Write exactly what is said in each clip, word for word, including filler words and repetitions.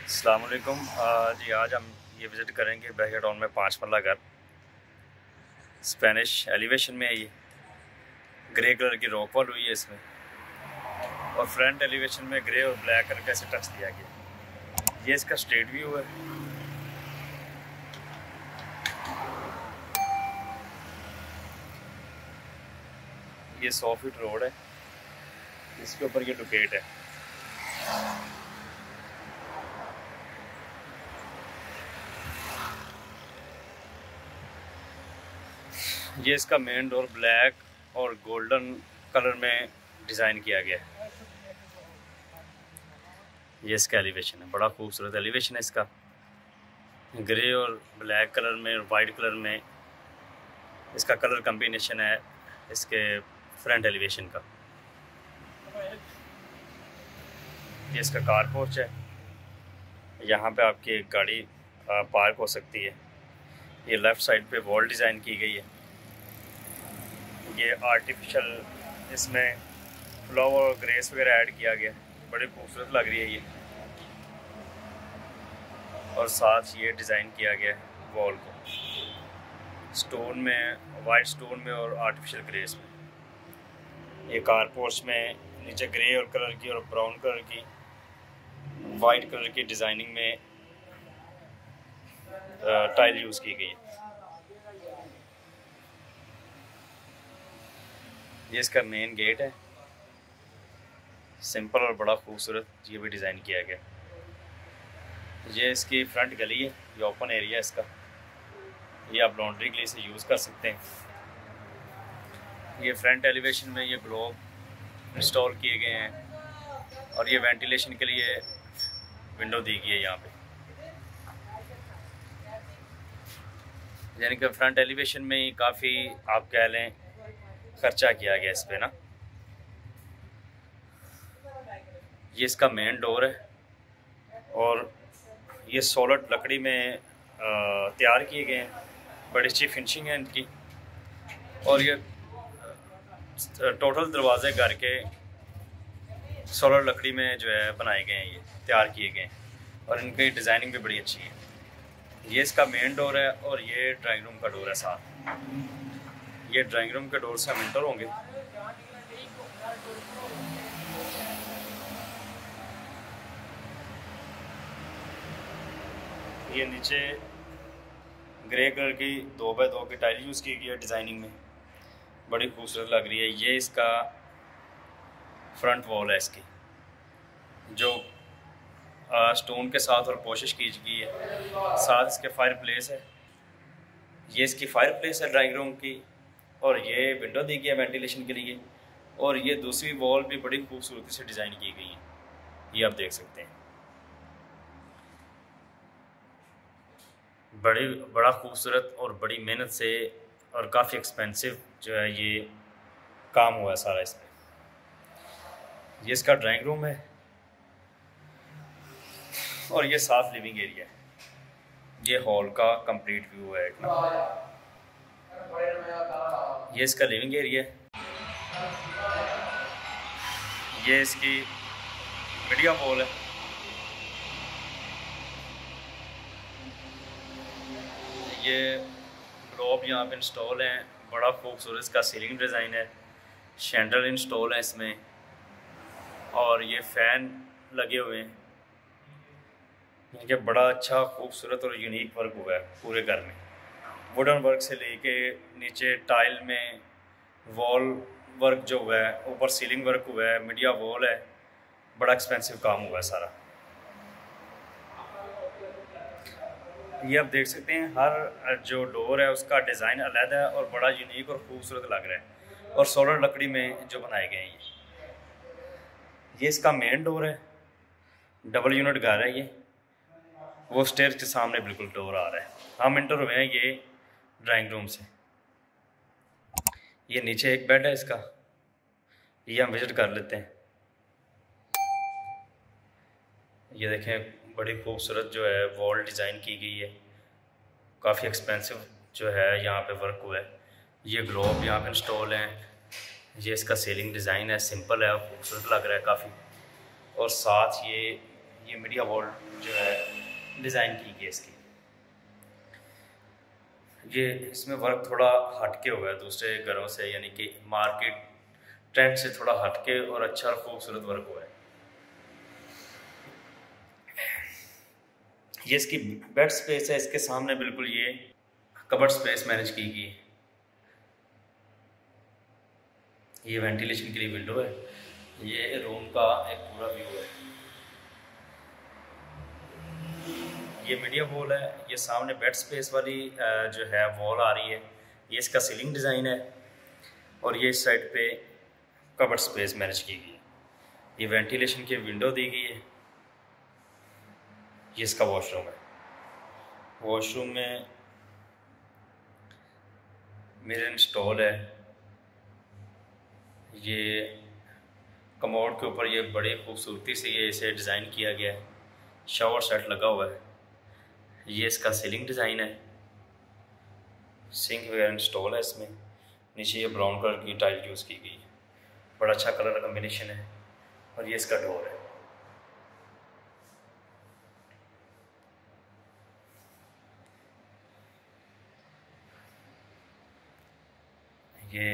अस्सलाम वालेकुम। जी आज हम ये विज़िट करेंगे बहरिया टाउन में पाँच मरला घर। स्पेनिश एलिवेशन में है ये, ग्रे कलर की रॉक वॉल हुई है इसमें, और फ्रंट एलिवेशन में ग्रे और ब्लैक कलर का ऐसे टच दिया गया। ये इसका स्ट्रेट व्यू है। ये सौ फीट रोड है, इसके ऊपर ये लोकेट है। ये इसका मेन डोर ब्लैक और गोल्डन कलर में डिज़ाइन किया गया है। ये इसका एलिवेशन है, बड़ा खूबसूरत एलिवेशन है इसका। ग्रे और ब्लैक कलर में और वाइट कलर में इसका कलर कम्बिनेशन है इसके फ्रंट एलिवेशन का। ये इसका कार पोर्च है, यहाँ पे आपकी एक गाड़ी पार्क हो सकती है। ये लेफ़्ट साइड पे वॉल डिज़ाइन की गई है। ये आर्टिफिशियल इसमें फ्लावर और ग्रेस वगैरह ऐड किया गया, बड़ी खूबसूरत लग रही है ये। और साथ ये डिज़ाइन किया गया है वॉल को स्टोन में, वाइट स्टोन में और आर्टिफिशियल ग्रेस में। ये कार पोर्च में नीचे ग्रे और कलर की और ब्राउन कलर की वाइट कलर की डिज़ाइनिंग में टाइल यूज़ की गई है। ये इसका मेन गेट है, सिंपल और बड़ा खूबसूरत ये भी डिज़ाइन किया गया। ये इसकी फ्रंट गली है, ये ओपन एरिया है इसका, ये आप लॉन्ड्री के लिए इसे यूज़ कर सकते हैं। ये फ्रंट एलिवेशन में ये ग्लोब इंस्टॉल किए गए हैं और ये वेंटिलेशन के लिए विंडो दी गई है यहाँ पे। यानी कि फ्रंट एलिवेशन में ही काफ़ी आप कह लें खर्चा किया गया इस पे ना। ये इसका मेन डोर है और ये सॉलिड लकड़ी में तैयार किए गए हैं, बड़ी अच्छी फिनिशिंग है इनकी। और ये टोटल दरवाजे घर के सॉलिड लकड़ी में जो है बनाए गए हैं, ये तैयार किए गए हैं और इनकी डिज़ाइनिंग भी बड़ी अच्छी है। ये इसका मेन डोर है और ये ड्राइंग रूम का डोर है साथ। ये ड्राइंग रूम के डोर से हम इंटर होंगे। ये नीचे ग्रे कलर की दो बाय दो की टाइल यूज़ की गई है डिज़ाइनिंग में, बड़ी खूबसूरत लग रही है। ये इसका फ्रंट वॉल है इसकी, जो स्टोन के साथ और कोशिश की गई है। साथ इसके फायर प्लेस है, ये इसकी फायर प्लेस है ड्राइंग रूम की, और ये विंडो दी गई है वेंटिलेशन के लिए। और ये दूसरी वॉल भी बड़ी खूबसूरती से डिज़ाइन की गई है, ये आप देख सकते हैं। बड़ी बड़ा खूबसूरत और बड़ी मेहनत से और काफ़ी एक्सपेंसिव जो है ये काम हुआ है सारा इसमें। ये इसका ड्राइंग रूम है और ये साफ लिविंग एरिया है। ये हॉल का कंप्लीट व्यू है एक ना। ये इसका लिविंग एरिया है। ये इसकी मीडिया वॉल है। ये ग्लोब यहाँ पे इंस्टॉल हैं, बड़ा खूबसूरत इसका सीलिंग डिज़ाइन है। शैंडल इंस्टॉल है इसमें और ये फ़ैन लगे हुए हैं। ये बड़ा अच्छा खूबसूरत और यूनिक वर्क हुआ है पूरे घर में। वुडन वर्क से लेके नीचे टाइल में वॉल वर्क जो हुआ है, ऊपर सीलिंग वर्क हुआ है, मीडिया वॉल है, बड़ा एक्सपेंसिव काम हुआ है सारा। ये आप देख सकते हैं, हर जो डोर है उसका डिज़ाइन अलग है और बड़ा यूनिक और खूबसूरत लग रहा है, और सोलर लकड़ी में जो बनाए गए हैं। ये ये इसका मेन डोर है, डबल यूनिट घर है ये, वो स्टेयर के सामने बिल्कुल डोर आ रहा है। हम इंटर हुए हैं ये ड्राइंग रूम से। ये नीचे एक बेड है इसका, ये हम विजिट कर लेते हैं। ये देखें, बड़ी खूबसूरत जो है वॉल डिज़ाइन की गई है, काफ़ी एक्सपेंसिव जो है यहाँ पे वर्क हुआ है। ये ग्लोब यहाँ पे इंस्टॉल हैं। ये इसका सीलिंग डिज़ाइन है, सिंपल है और खूबसूरत लग रहा है काफ़ी। और साथ ये ये मीडिया वॉल जो है डिज़ाइन की गई इसकी। ये इसमें वर्क थोड़ा हटके हुआ है दूसरे घरों से, यानी कि मार्केट ट्रेंड से थोड़ा हटके और अच्छा और खूबसूरत वर्क हुआ है। ये इसकी बेड स्पेस है, इसके सामने बिल्कुल ये कबर्ड स्पेस मैनेज की गई। ये वेंटिलेशन के लिए विंडो है। ये रूम का एक पूरा व्यू है। ये मीडिया वॉल है। ये सामने बेड स्पेस वाली जो है वॉल आ रही है। ये इसका सीलिंग डिज़ाइन है और ये इस साइड पे कबर्ड स्पेस मैनेज की गई है। ये वेंटिलेशन की विंडो दी गई है। ये इसका वॉशरूम है। वॉशरूम में मिरर इंस्टॉल है। ये कमोड के ऊपर ये बड़ी खूबसूरती से ये इसे डिज़ाइन किया गया है। शावर सेट लगा हुआ है। ये इसका सीलिंग डिज़ाइन है। सिंक वगैरह इंस्टॉल है इसमें। नीचे ये ब्राउन कलर की टाइल यूज़ की गई है। बड़ा अच्छा कलर कम्बिनेशन है। और ये इसका डोर है। ये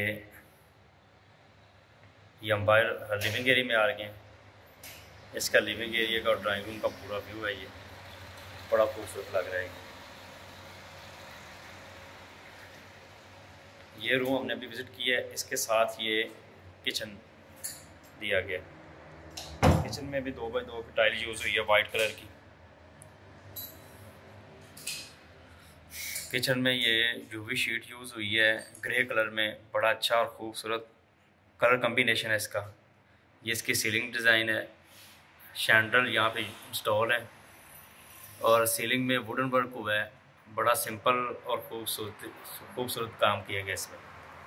ये हम बाहर लिविंग एरिया में आ गए हैं। इसका लिविंग एरिया का और ड्राइंग रूम का पूरा व्यू है। ये बड़ा खूबसूरत लग रहा है। ये रूम हमने अभी विज़िट किया है। इसके साथ ये किचन दिया गया। किचन में भी दो बाई दो की टाइल यूज़ हुई है वाइट कलर की। किचन में ये यूवी शीट यूज़ हुई है ग्रे कलर में। बड़ा अच्छा और ख़ूबसूरत कलर कम्बिनेशन है इसका। ये इसकी सीलिंग डिज़ाइन है। शैंडल यहाँ पे इंस्टॉल है और सीलिंग में वुडन वर्क हुआ है। बड़ा सिंपल और खूबसूरत खूबसूरत काम किया गया इसमें।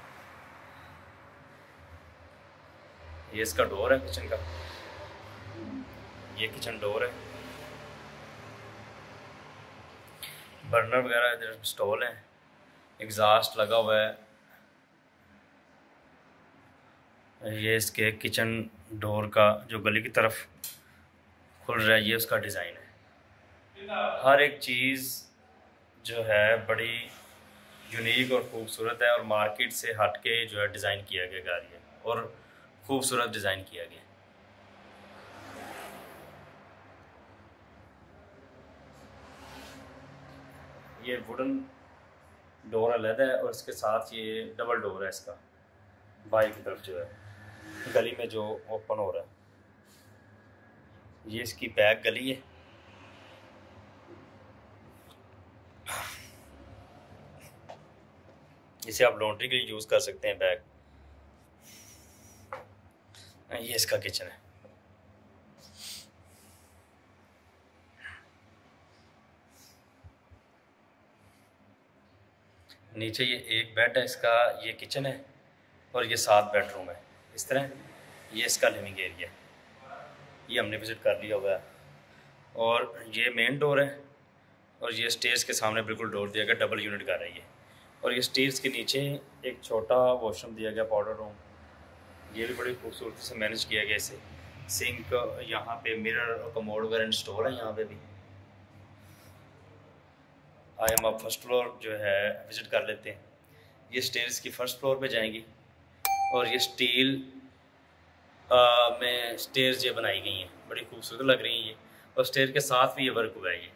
ये इसका डोर है किचन का। ये किचन डोर है। बर्नर वगैरह इधर इंस्टॉल है। एग्जॉस्ट लगा हुआ है। ये इसके किचन डोर का जो गली की तरफ खुल रहा है ये उसका डिज़ाइन है। हर एक चीज़ जो है बड़ी यूनिक और ख़ूबसूरत है और मार्केट से हट के जो है डिज़ाइन किया गया गाड़ी है और ख़ूबसूरत डिज़ाइन किया गया। ये वुडन डोर अलग है और इसके साथ ये डबल डोर है इसका बाई की तरफ जो है गली में जो ओपन हो रहा है। ये इसकी बैक गली है। इसे आप लॉन्ड्री के लिए यूज़ कर सकते हैं बैग। ये इसका किचन है। नीचे ये एक बेड है इसका। ये किचन है और ये सात बेडरूम है इस तरह। ये इसका लिविंग एरिया है। ये हमने विज़िट कर लिया हुआ है। और ये मेन डोर है और ये स्टेयर्स के सामने बिल्कुल डोर दिया गया डबल यूनिट का रही है। और ये स्टेयर्स के नीचे एक छोटा वॉशरूम दिया गया पाउडर रूम। ये भी बड़ी खूबसूरती से मैनेज किया गया इसे। सिंक यहाँ पे मिरर और कमोड वगैरह इंस्टॉल है यहाँ पे भी। आए हम अब फर्स्ट फ्लोर जो है विज़िट कर लेते हैं। ये स्टेयर्स की फर्स्ट फ्लोर पे जाएंगी और ये स्टील आ, में स्टेयर्स ये बनाई गई हैं। बड़ी खूबसूरत लग रही हैं ये। और स्टेयर के साथ भी ये वर्क हुआ है। ये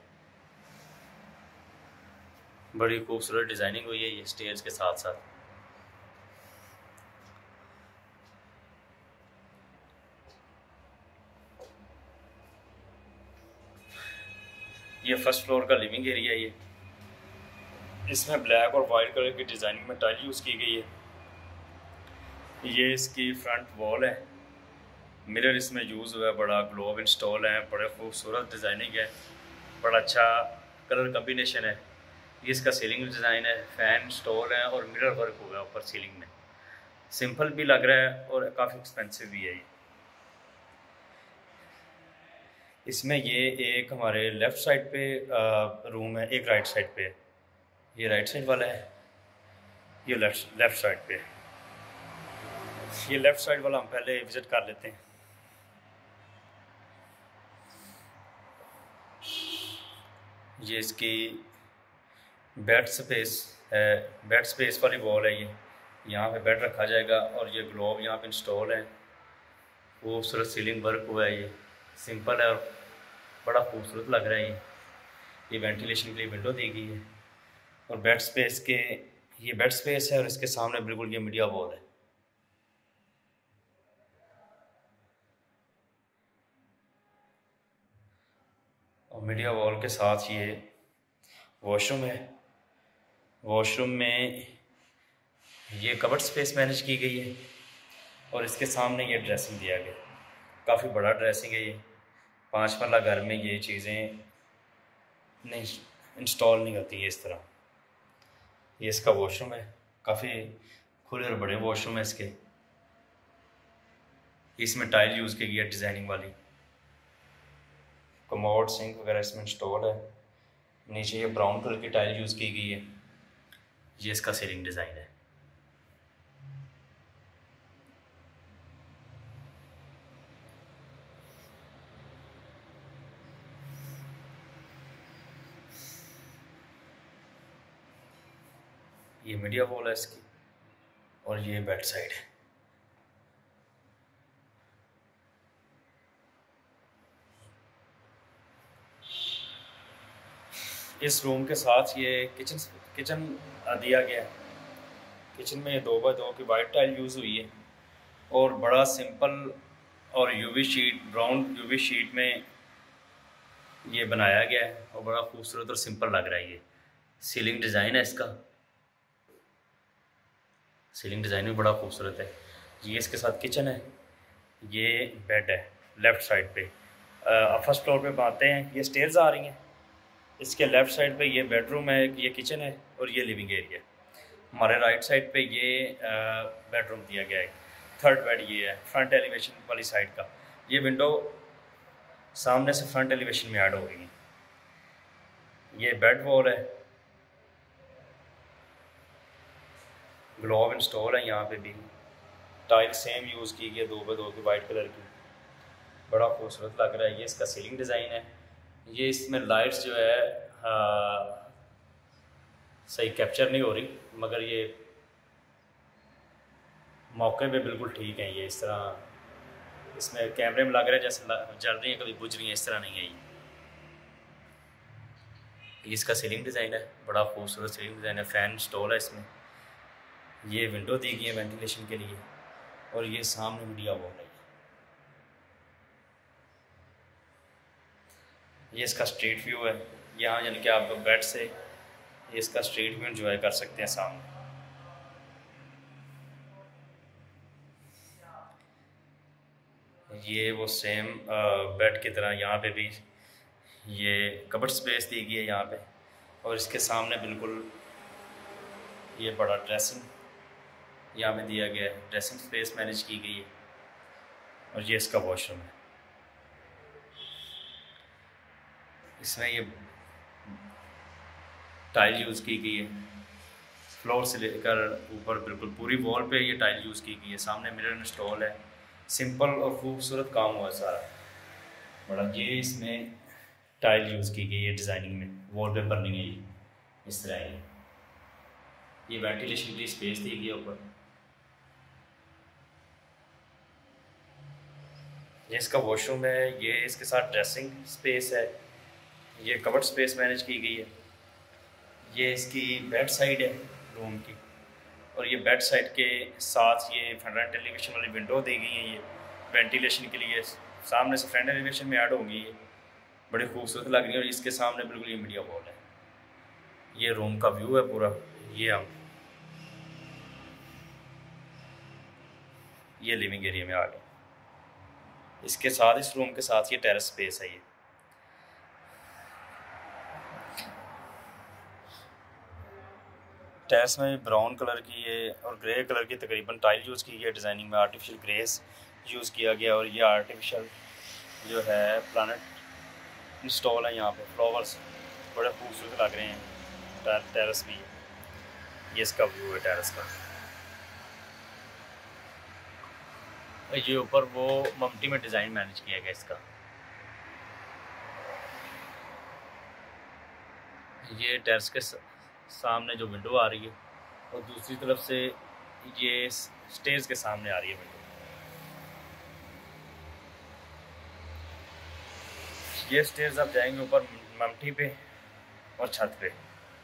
बड़ी खूबसूरत डिज़ाइनिंग हुई है ये स्टेयर्स के साथ साथ। ये फर्स्ट फ्लोर का लिविंग एरिया है। ये इसमें ब्लैक और वाइट कलर की डिज़ाइनिंग में टाइल यूज़ की गई है। ये इसकी फ्रंट वॉल है। मिरर इसमें यूज़ हुआ है। बड़ा ग्लोब इंस्टॉल है। बड़े खूबसूरत डिज़ाइनिंग है। बड़ा अच्छा कलर कम्बिनेशन है। ये इसका सीलिंग डिज़ाइन है। फ़ैन इंस्टॉल है और मिरर वर्क हुआ है ऊपर सीलिंग में। सिंपल भी लग रहा है और काफ़ी एक्सपेंसिव भी है ये। इसमें ये एक हमारे लेफ़्ट साइड पे रूम है, एक राइट साइड पे है। ये राइट साइड वाला है। ये लेफ्ट लेफ़्ट साइड पे है। ये लेफ़्ट साइड वाला हम पहले विज़िट कर लेते हैं। ये इसकी बेड स्पेस है, बेड स्पेस वाली वॉल है। ये यहाँ पे बेड रखा जाएगा और ये ग्लोब यहाँ पे इंस्टॉल है। खूबसूरत सीलिंग वर्क हुआ है। ये सिंपल है और बड़ा खूबसूरत लग रहा है। ये ये वेंटिलेशन के लिए विंडो दी गई है और बेड स्पेस के ये बेड स्पेस है और इसके सामने बिल्कुल ये मीडिया वॉल है। और मीडिया वॉल के साथ ये वॉशरूम है। वॉशरूम में ये कबर्ड स्पेस मैनेज की गई है और इसके सामने ये ड्रेसिंग दिया गया। काफ़ी बड़ा ड्रेसिंग है। ये पाँच मरला घर में ये चीज़ें नहीं इंस्टॉल नहीं होती है इस तरह। ये इसका वॉशरूम है। काफ़ी खुले और बड़े वॉशरूम है इसके। इसमें टाइल यूज़ की गई है डिज़ाइनिंग वाली। कमोड सिंक वगैरह इसमें इंस्टॉल है। नीचे ये ब्राउन कलर की टाइल यूज़ की गई है। ये इसका सीलिंग डिज़ाइन है। ये मीडिया वॉल है इसकी और ये बेड साइड है। इस रूम के साथ ये किचन किचन दिया गया है। किचन में ये दो बाय दो की वाइट टाइल यूज़ हुई है और बड़ा सिंपल और UV sheet brown UV sheet में ये बनाया गया है और बड़ा खूबसूरत और सिंपल लग रहा है। ये सीलिंग डिज़ाइन है इसका। सीलिंग डिज़ाइन भी बड़ा खूबसूरत है। ये इसके साथ किचन है। ये बेड है लेफ़्ट साइड पे। आप फर्स्ट फ्लोर पे आते हैं, ये स्टेयर्स आ रही हैं। इसके लेफ़्ट साइड पे ये बेडरूम है, ये किचन है और ये लिविंग एरिया। हमारे राइट साइड पे ये बेडरूम दिया गया है। थर्ड बेड ये है फ्रंट एलिवेशन वाली साइड का। ये विंडो सामने से फ्रंट एलिवेशन में ऐड हो गई है। ये बेड वॉल है। ग्लोब इंस्टॉल है। यहाँ पे भी टाइल सेम यूज़ की गई, दो बाय दो की वाइट कलर की। बड़ा खूबसूरत लग रहा है। ये इसका सीलिंग डिज़ाइन है। ये इसमें लाइट्स जो है आ, सही कैप्चर नहीं हो रही, मगर ये मौके पे बिल्कुल ठीक है। ये इस तरह इसमें कैमरे में लग रहा है जैसे जल रही है, कभी बुझ रही है, इस तरह नहीं है। ये इसका सीलिंग डिज़ाइन है। बड़ा खूबसूरत सीलिंग डिज़ाइन है। फ़ैन इंस्टॉल है इसमें। ये विंडो दी गई है वेंटिलेशन के लिए और ये सामने मीडिया वॉल है। ये इसका स्ट्रीट व्यू है। यहाँ यानी कि आप बेड से ये इसका स्ट्रीट व्यू एंजॉय कर सकते हैं सामने। ये वो सेम बेड की तरह यहाँ पे भी ये कबर्ड स्पेस दी गई है यहाँ पे और इसके सामने बिल्कुल ये बड़ा ड्रेसिंग यहाँ पे दिया गया है। ड्रेसिंग स्पेस मैनेज की गई है और ये इसका वॉशरूम है। इसमें ये टाइल यूज़ की गई है। फ्लोर से लेकर ऊपर बिल्कुल पूरी वॉल पे ये टाइल यूज़ की गई है। सामने मिरर इंस्टॉल है। सिंपल और खूबसूरत काम हुआ है सारा बड़ा। ये इसमें टाइल यूज़ की गई है डिज़ाइनिंग में। वॉल पेपर नहीं है ये इस तरह है। ये वेंटिलेशन की स्पेस दी गई है ऊपर। ये इसका वॉशरूम है। ये इसके साथ ड्रेसिंग स्पेस है। ये कवर्ड स्पेस मैनेज की गई है। ये इसकी बेड साइड है रूम की और ये बेड साइड के साथ ये फ्रंट एलिवेशन वाली विंडो दी गई है। ये वेंटिलेशन के लिए सामने से फ्रंट एलिवेशन में ऐड होगी। ये बड़ी खूबसूरत लग रही है और इसके सामने बिल्कुल ये मीडिया वॉल है। ये रूम का व्यू है पूरा। ये हम ये लिविंग एरिया में आ गए। इसके साथ इस रूम के साथ ये टेरेस स्पेस है। ये टेरेस में ब्राउन कलर की है और ग्रे कलर की तकरीबन टाइल यूज़ की गई है। डिज़ाइनिंग में आर्टिफिशियल ग्रेस यूज़ किया गया और ये आर्टिफिशियल जो है प्लानट इंस्टॉल है। यहाँ पे फ्लावर्स बड़े खूबसूरत लग रहे हैं। टेरेस भी है। ये इसका व्यू है टेरेस का। ये ऊपर वो ममटी में डिज़ाइन मैनेज किया गया इसका। ये टेरेस के सामने जो विंडो आ रही है, और दूसरी तरफ से ये स्टेज के सामने आ रही है विंडो। ये स्टेज आप जाएंगे ऊपर ममटी पे और छत पे।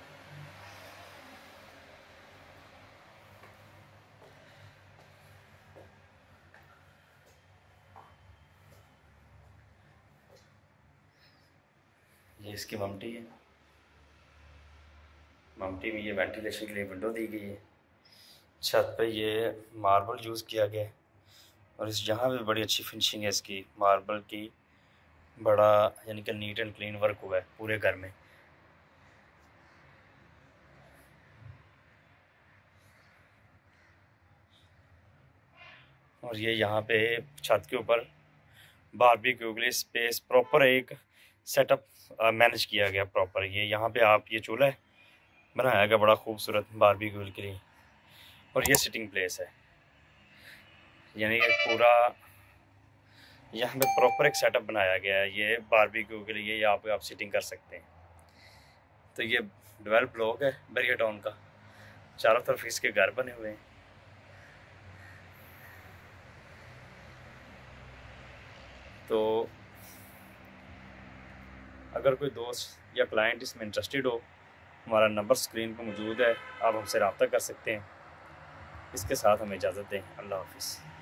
ये इसकी ममटी है, ममटी में ये वेंटिलेशन के लिए विंडो दी गई है। छत पे ये मार्बल यूज़ किया गया है, और इस यहाँ पे बड़ी अच्छी फिनिशिंग है इसकी मार्बल की, बड़ा यानी कि नीट एंड क्लीन वर्क हुआ है पूरे घर में। और ये यहाँ पे छत के ऊपर बारबेक्यू के लिए स्पेस प्रॉपर एक सेटअप मैनेज किया गया प्रॉपर। ये यहाँ पे आप ये चूल्हा बनाया गया बड़ा खूबसूरत बारबेक्यू के लिए, और ये सिटिंग प्लेस है, यानी कि पूरा यहाँ पे प्रॉपर एक सेटअप बनाया गया है ये बारबेक्यू के लिए। यहाँ पे आप सिटिंग कर सकते हैं। तो ये डेवलप ब्लॉक है बैरियर टाउन का, चारों तरफ इसके घर बने हुए हैं। तो अगर कोई दोस्त या क्लाइंट इसमें इंटरेस्टेड हो, हमारा नंबर स्क्रीन पर मौजूद है, आप हमसे रब्ता कर सकते हैं। इसके साथ हमें इजाज़त दें। अल्लाह हाफिज़।